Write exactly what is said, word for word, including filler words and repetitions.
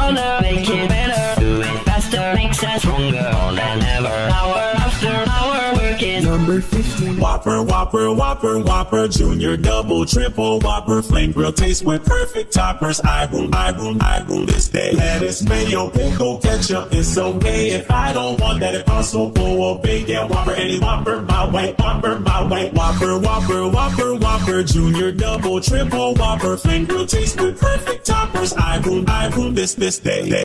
gonna make it better. Do it faster, makes us stronger more than ever. Hour after hour, working. Number fifteen. Whopper, Whopper, Whopper, Whopper, Junior, Double, Triple, Whopper, Flame Grill taste with perfect toppers. I rule, I rule, I rule this day. Lettuce, mayo, pickle, ketchup, it's okay. If I don't want that, it also go obey. Yeah, Whopper, any Whopper, my way, Whopper, my way. Whopper, Whopper, Whopper, Whopper, Junior, Double, Triple, Whopper, Flame Grill taste with perfect toppers. I rule, I rule this, this day.